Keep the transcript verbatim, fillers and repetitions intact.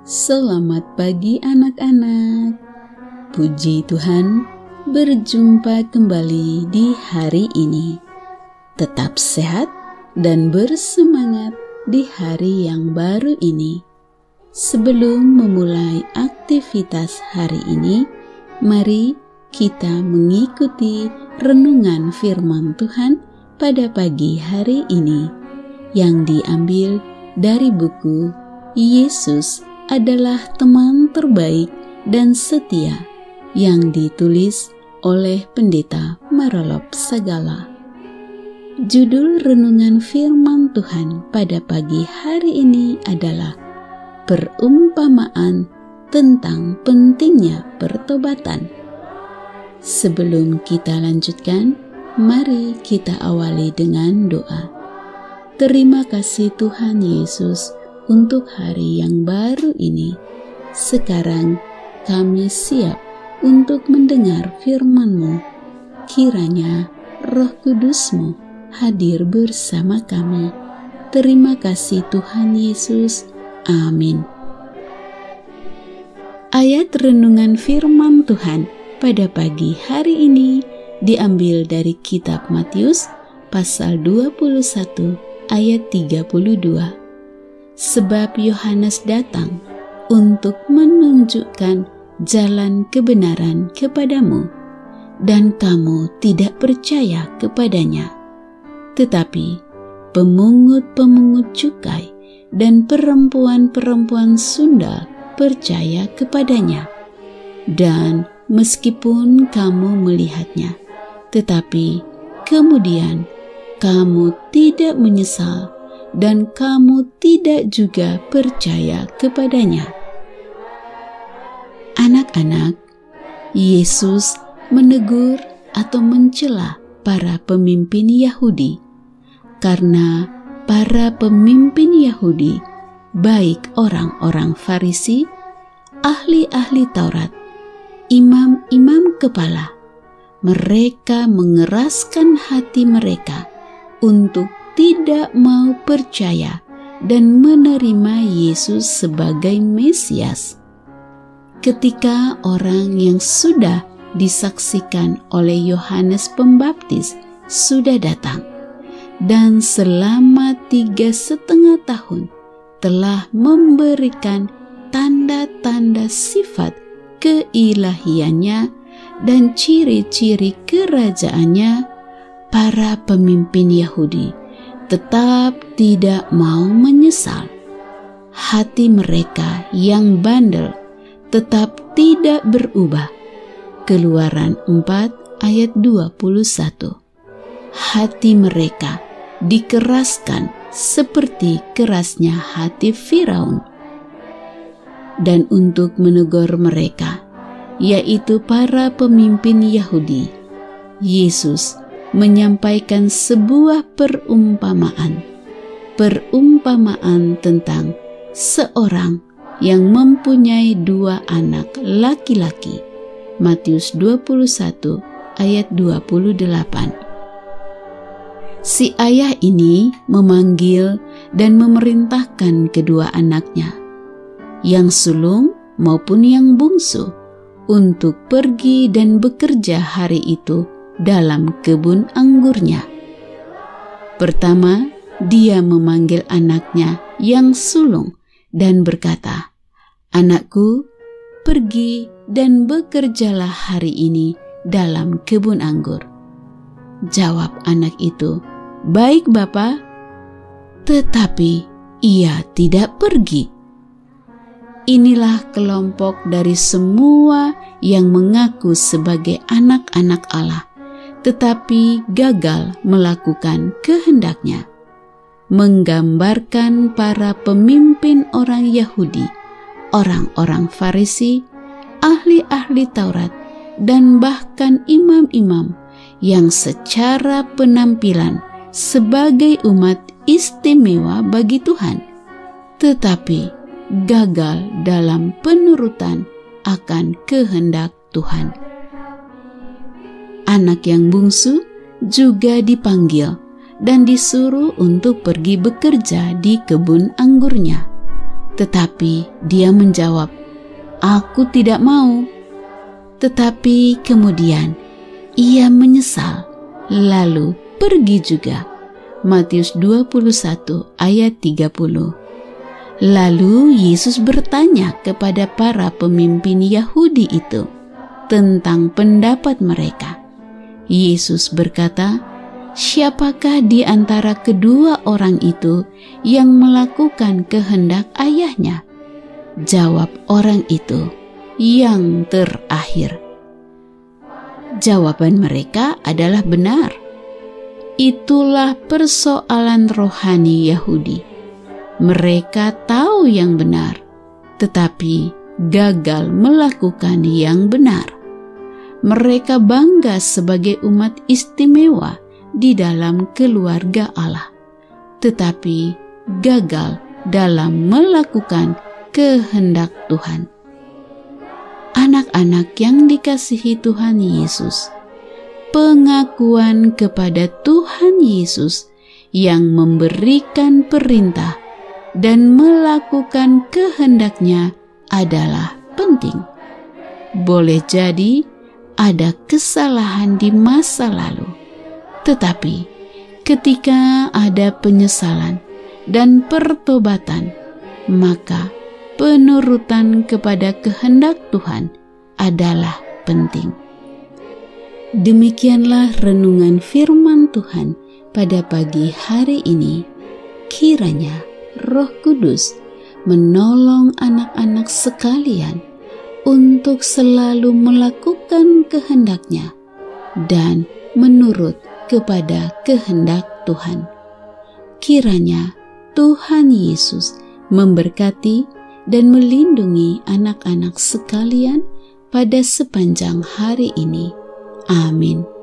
Selamat pagi anak-anak. Puji Tuhan, berjumpa kembali di hari ini. Tetap sehat dan bersemangat di hari yang baru ini. Sebelum memulai aktivitas hari ini, mari kita mengikuti renungan firman Tuhan pada pagi hari ini yang diambil dari buku Yesus adalah teman terbaik dan setia yang ditulis oleh Pendeta Marolop Sagala. Judul renungan firman Tuhan pada pagi hari ini adalah perumpamaan tentang pentingnya pertobatan. Sebelum kita lanjutkan, mari kita awali dengan doa. Terima kasih Tuhan Yesus untuk hari yang baru ini. Sekarang kami siap untuk mendengar firman-Mu. Kiranya Roh Kudus-Mu hadir bersama kami. Terima kasih Tuhan Yesus. Amin. Ayat renungan firman Tuhan pada pagi hari ini diambil dari kitab Matius pasal dua puluh satu ayat tiga puluh dua. Sebab Yohanes datang untuk menunjukkan jalan kebenaran kepadamu, dan kamu tidak percaya kepadanya. Tetapi pemungut-pemungut cukai dan perempuan-perempuan sundal percaya kepadanya. Dan meskipun kamu melihatnya, tetapi kemudian kamu tidak menyesal, dan kamu tidak juga percaya kepadanya. Anak-anak, Yesus menegur atau mencela para pemimpin Yahudi, karena para pemimpin Yahudi, baik orang-orang Farisi, ahli-ahli Taurat, imam-imam kepala, mereka mengeraskan hati mereka untuk tidak mau percaya dan menerima Yesus sebagai Mesias. Ketika orang yang sudah disaksikan oleh Yohanes Pembaptis sudah datang, dan selama tiga setengah tahun telah memberikan tanda-tanda sifat keilahiannya dan ciri-ciri kerajaannya, para pemimpin Yahudi tetap tidak mau menyesal. Hati mereka yang bandel tetap tidak berubah. Keluaran empat ayat dua puluh satu. Hati mereka dikeraskan seperti kerasnya hati Firaun. Dan untuk menegur mereka, yaitu para pemimpin Yahudi, Yesus menyampaikan sebuah perumpamaan. Perumpamaan tentang seorang yang mempunyai dua anak laki-laki. Matius dua puluh satu ayat dua puluh delapan. Si ayah ini memanggil dan memerintahkan kedua anaknya, yang sulung maupun yang bungsu, untuk pergi dan bekerja hari itu dalam kebun anggurnya. Pertama, dia memanggil anaknya yang sulung dan berkata, "Anakku, pergi dan bekerjalah hari ini dalam kebun anggur." Jawab anak itu, "Baik, Bapa." Tetapi ia tidak pergi. Inilah kelompok dari semua yang mengaku sebagai anak-anak Allah, tetapi gagal melakukan kehendaknya. Menggambarkan para pemimpin orang Yahudi, orang-orang Farisi, ahli-ahli Taurat, dan bahkan imam-imam yang secara penampilan sebagai umat istimewa bagi Tuhan, tetapi gagal dalam penurutan akan kehendak Tuhan. Anak yang bungsu juga dipanggil dan disuruh untuk pergi bekerja di kebun anggurnya. Tetapi dia menjawab, "Aku tidak mau." Tetapi kemudian ia menyesal, lalu pergi juga. Matius dua puluh satu ayat tiga puluh. Lalu Yesus bertanya kepada para pemimpin Yahudi itu tentang pendapat mereka. Yesus berkata, "Siapakah di antara kedua orang itu yang melakukan kehendak ayahnya?" Jawab orang itu, "Yang terakhir." Jawaban mereka adalah benar. Itulah persoalan rohani Yahudi. Mereka tahu yang benar, tetapi gagal melakukan yang benar. Mereka bangga sebagai umat istimewa di dalam keluarga Allah, tetapi gagal dalam melakukan kehendak Tuhan. Anak-anak yang dikasihi Tuhan Yesus, pengakuan kepada Tuhan Yesus yang memberikan perintah dan melakukan kehendaknya adalah penting. Boleh jadi ada kesalahan di masa lalu, tetapi ketika ada penyesalan dan pertobatan, maka penurutan kepada kehendak Tuhan adalah penting. Demikianlah renungan firman Tuhan pada pagi hari ini. Kiranya Roh Kudus menolong anak-anak sekalian untuk selalu melakukan kehendak-Nya dan menurut kepada kehendak Tuhan. Kiranya Tuhan Yesus memberkati dan melindungi anak-anak sekalian pada sepanjang hari ini. Amin.